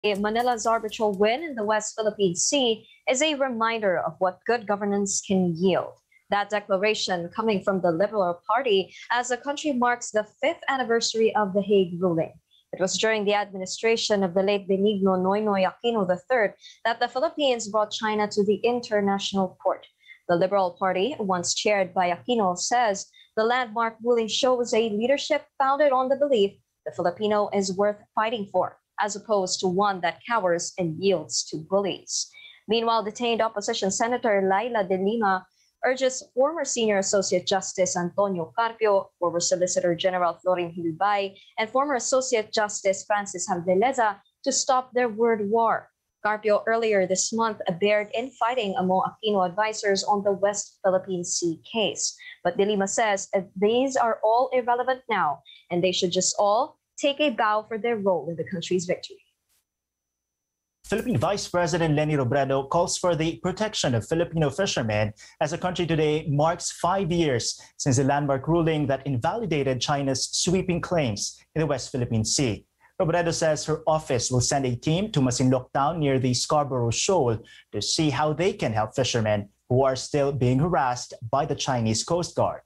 Manila's arbitral win in the West Philippine Sea is a reminder of what good governance can yield. That declaration coming from the Liberal Party as the country marks the 5th anniversary of the Hague ruling. It was during the administration of the late Benigno Noynoy Aquino III that the Philippines brought China to the International Court. The Liberal Party, once chaired by Aquino, says the landmark ruling shows a leadership founded on the belief the Filipino is worth fighting for, as opposed to one that cowers and yields to bullies. Meanwhile, detained opposition Senator Laila de Lima urges former Senior Associate Justice Antonio Carpio, former Solicitor General Florin Hilbay, and former Associate Justice Francis Haldaleza to stop their word war. Carpio earlier this month appeared in fighting among Aquino advisors on the West Philippine Sea case. But de Lima says these are all irrelevant now, and they should just all take a bow for their role in the country's victory. Philippine Vice President Leni Robredo calls for the protection of Filipino fishermen as the country today marks 5 years since the landmark ruling that invalidated China's sweeping claims in the West Philippine Sea. Robredo says her office will send a team to Masinloc Town near the Scarborough Shoal to see how they can help fishermen who are still being harassed by the Chinese Coast Guard.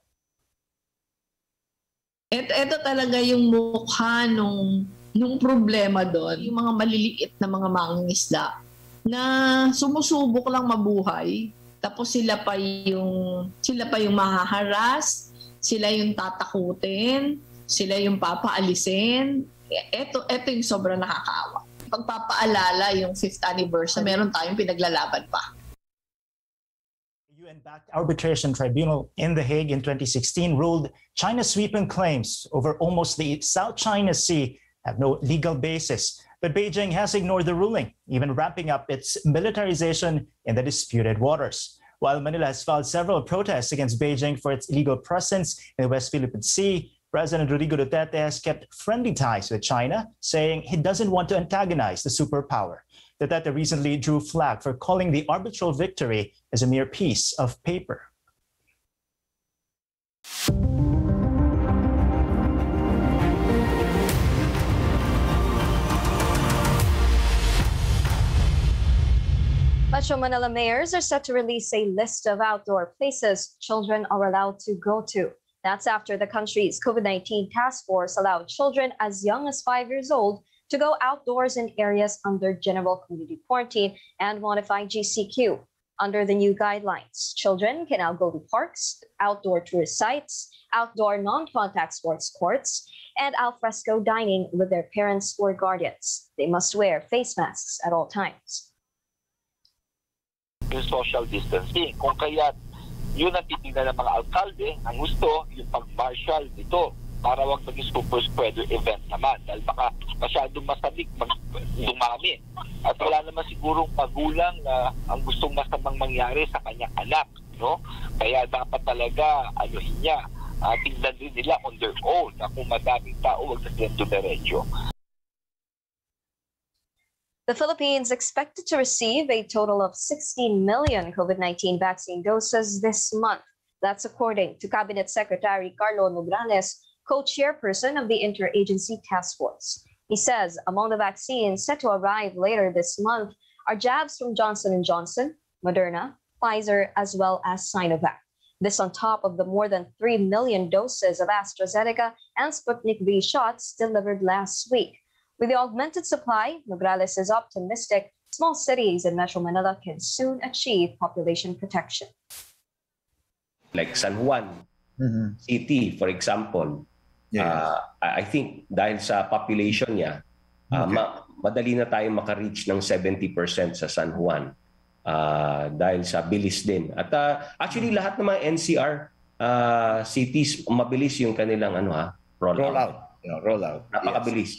Ito talaga yung mukha nung problema doon, yung mga maliliit na mga mangingisda na sumusubok lang mabuhay, tapos sila pa yung mahaharas, sila yung tatakutin, sila yung papaalisin. Ito yung sobrang nakakaawa. Pagpapaalala yung 5th anniversary, meron tayong pinaglalaban pa. The UN-backed arbitration tribunal in The Hague in 2016 ruled China's sweeping claims over almost the South China Sea have no legal basis. But Beijing has ignored the ruling, even ramping up its militarization in the disputed waters. While Manila has filed several protests against Beijing for its illegal presence in the West Philippine Sea, President Rodrigo Duterte has kept friendly ties with China, saying he doesn't want to antagonize the superpower. Duterte recently drew flag for calling the arbitral victory as a mere piece of paper. Metro Manila mayors are set to release a list of outdoor places children are allowed to go to. That's after the country's COVID-19 task force allowed children as young as 5 years old to go outdoors in areas under general community quarantine and modified GCQ. Under the new guidelines, children can now go to parks, outdoor tourist sites, outdoor non-contact sports courts, and alfresco dining with their parents or guardians. They must wear face masks at all times. Yung social distancing. Kung kaya yun ang titignan ng mga alkalde, ang gusto yung pag-martial dito para wag maging super spreader event naman dahil baka masyadong masamig dumami. At wala naman sigurong magulang na ang gustong masamang mangyari sa kanyang anak. No? Kaya dapat talaga tingnan din nila on their own na kung madaming tao wag na silang dumiretso. The Philippines expected to receive a total of 16 million COVID-19 vaccine doses this month. That's according to Cabinet Secretary Carlo Nograles, co-chairperson of the Interagency Task Force. He says among the vaccines set to arrive later this month are jabs from Johnson & Johnson, Moderna, Pfizer, as well as Sinovac. This on top of the more than 3 million doses of AstraZeneca and Sputnik V shots delivered last week. With the augmented supply, Nograles is optimistic small cities in Metro Manila can soon achieve population protection. Like San Juan City, for example, I think dahil sa population niya, madali na tayong makareach ng 70% sa San Juan dahil sa bilis din. At actually lahat ng mga NCR cities, mabilis yung kanilang rollout. Napakabilis.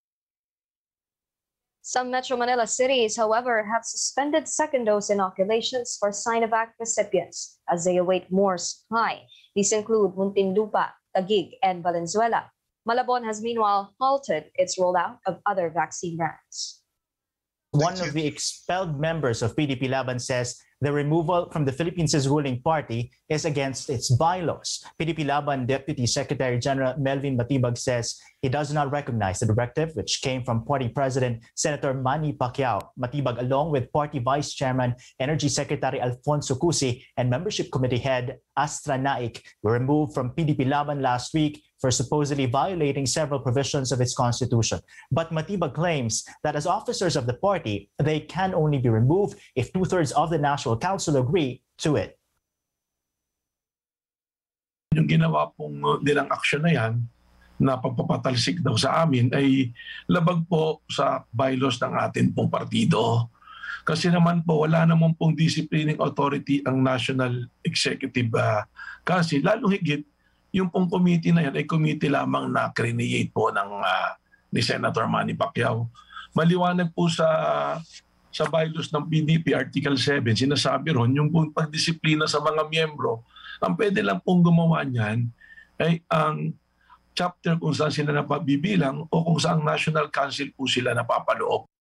Some Metro Manila cities, however, have suspended second dose inoculations for Sinovac recipients as they await more supply. These include Muntinlupa, Taguig, and Valenzuela. Malabon has meanwhile halted its rollout of other vaccine brands. One of the expelled members of PDP Laban says The removal from the Philippines' ruling party is against its bylaws. PDP Laban Deputy Secretary General Melvin Matibag says he does not recognize the directive, which came from party President Senator Manny Pacquiao. Matibag, along with party Vice Chairman Energy Secretary Alfonso Cusi and Membership Committee Head Astra Naik, were removed from PDP Laban last week for supposedly violating several provisions of its constitution. But Matibag claims that as officers of the party, they can only be removed if 2/3 of the National Council agree to it. Yung ginawa pong nilang aksyon na yan, na pagpapatalsik daw sa amin, ay labag po sa bylaws ng atin pong partido. Kasi naman po, wala naman pong disciplining authority ang National Executive kasi lalo higit, yung pong committee na yan ay committee lamang na create po ni Senator Manny Pacquiao. Maliwanag po sa bylaws ng PDP, Article 7, sinasabi ron, yung pong pagdisiplina sa mga miyembro, ang pwede lang pong gumawa niyan ay ang chapter kung saan sila napabibilang o kung saan National Council po sila napapaloob.